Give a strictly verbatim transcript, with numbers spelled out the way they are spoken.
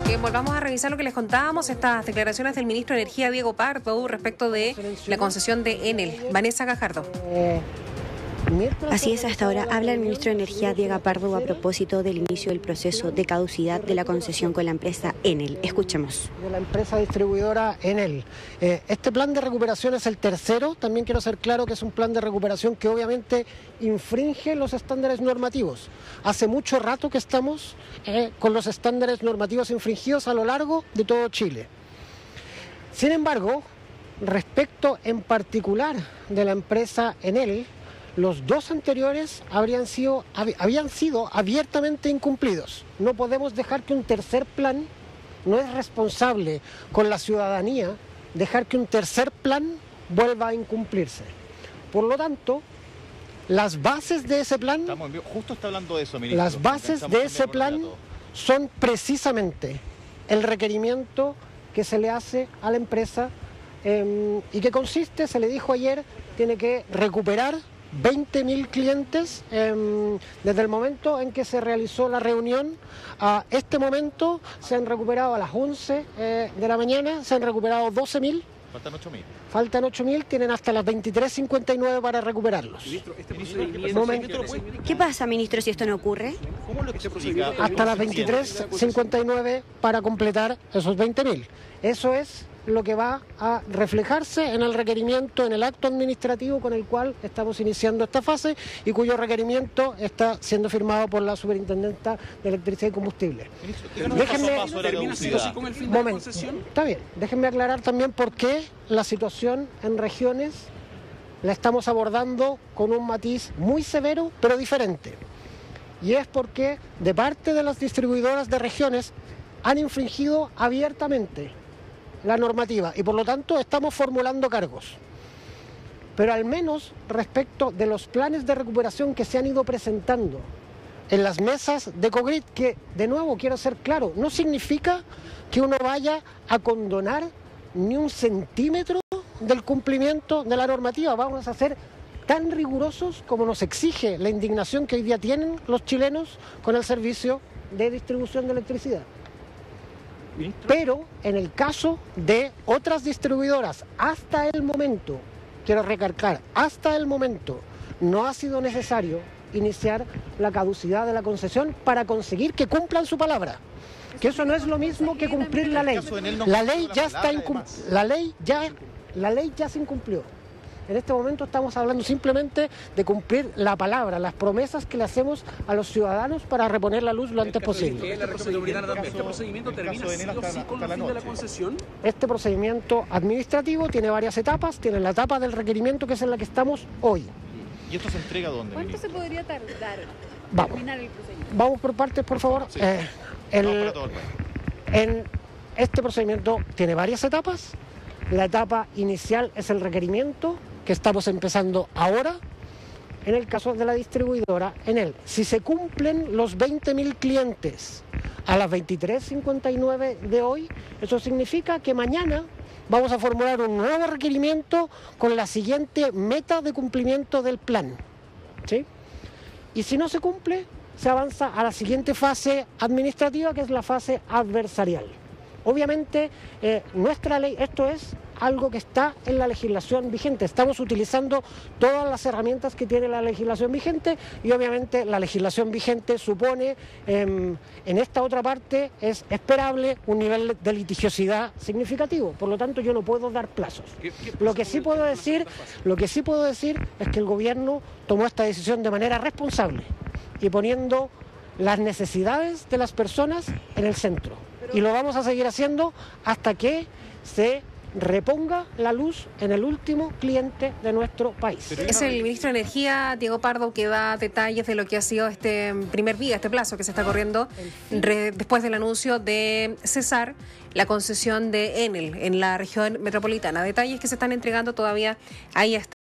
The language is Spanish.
Bien, volvamos a revisar lo que les contábamos, estas declaraciones del ministro de Energía, Diego Pardo, respecto de la concesión de Enel. Vanessa Gajardo. Así es, hasta ahora habla el ministro de Energía, Diego Pardo, a propósito del inicio del proceso de caducidad de la concesión con la empresa Enel. Escuchemos. De la empresa distribuidora Enel. Eh, este plan de recuperación es el tercero. También quiero ser claro que es un plan de recuperación que obviamente infringe los estándares normativos. Hace mucho rato que estamos eh, con los estándares normativos infringidos a lo largo de todo Chile. Sin embargo, respecto en particular de la empresa Enel, los dos anteriores habrían sido, hab, habían sido abiertamente incumplidos. No podemos dejar que un tercer plan, no es responsable con la ciudadanía dejar que un tercer plan vuelva a incumplirse. Por lo tanto, las bases de ese plan, Estamos, justo está hablando de eso, ministro. Las bases de ese plan son precisamente el requerimiento que se le hace a la empresa eh, y que consiste, se le dijo ayer, tiene que recuperar veinte mil clientes eh, desde el momento en que se realizó la reunión. A este momento se han recuperado a las once eh, de la mañana, se han recuperado doce mil. Faltan ocho mil. Faltan ocho mil, tienen hasta las veintitrés cincuenta y nueve para recuperarlos. Ministro, este procedimiento... Momento. ¿Qué pasa, ministro, si esto no ocurre? ¿Cómo lo explica? Hasta las veintitrés cincuenta y nueve para completar esos veinte mil. Eso es lo que va a reflejarse en el requerimiento, en el acto administrativo con el cual estamos iniciando esta fase y cuyo requerimiento está siendo firmado por la Superintendenta de Electricidad y Combustible. Déjenme, un momento, está bien, déjenme aclarar también por qué la situación en regiones la estamos abordando con un matiz muy severo, pero diferente. Y es porque de parte de las distribuidoras de regiones han infringido abiertamente la normativa y por lo tanto estamos formulando cargos. Pero al menos respecto de los planes de recuperación que se han ido presentando en las mesas de COGRID, que de nuevo quiero ser claro, no significa que uno vaya a condonar ni un centímetro del cumplimiento de la normativa. Vamos a ser tan rigurosos como nos exige la indignación que hoy día tienen los chilenos con el servicio de distribución de electricidad. Pero en el caso de otras distribuidoras, hasta el momento, quiero recalcar, hasta el momento no ha sido necesario iniciar la caducidad de la concesión para conseguir que cumplan su palabra. Que eso no es lo mismo que cumplir la ley. La ley ya está incum- la ley ya la ley ya se incumplió. En este momento estamos hablando simplemente de cumplir la palabra, las promesas que le hacemos a los ciudadanos para reponer la luz lo antes posible. ¿Este procedimiento, ¿Este procedimiento termina sí o sí con el fin de la concesión? Este procedimiento administrativo tiene varias etapas, tiene la etapa del requerimiento que es en la que estamos hoy. ¿Y esto se entrega dónde, ¿Cuánto ministro? se podría tardar Vamos. terminar el procedimiento? Vamos por partes, por favor. Sí. Eh, el, No, para todo el país. en este procedimiento tiene varias etapas. La etapa inicial es el requerimiento, que estamos empezando ahora, en el caso de la distribuidora Enel. Si se cumplen los veinte mil clientes a las veintitrés cincuenta y nueve de hoy, eso significa que mañana vamos a formular un nuevo requerimiento con la siguiente meta de cumplimiento del plan, ¿sí? Y si no se cumple, se avanza a la siguiente fase administrativa, que es la fase adversarial. Obviamente, eh, nuestra ley, esto es algo que está en la legislación vigente. Estamos utilizando todas las herramientas que tiene la legislación vigente y obviamente la legislación vigente supone, eh, en esta otra parte, es esperable un nivel de litigiosidad significativo. Por lo tanto, yo no puedo dar plazos. Lo que sí puedo decir, lo que sí puedo decir es que el gobierno tomó esta decisión de manera responsable y poniendo las necesidades de las personas en el centro. Y lo vamos a seguir haciendo hasta que se reponga la luz en el último cliente de nuestro país. Es el ministro de Energía, Diego Pardo, que da detalles de lo que ha sido este primer día, este plazo que se está corriendo re, después del anuncio de cesar la concesión de Enel en la región metropolitana. Detalles que se están entregando todavía ahí está.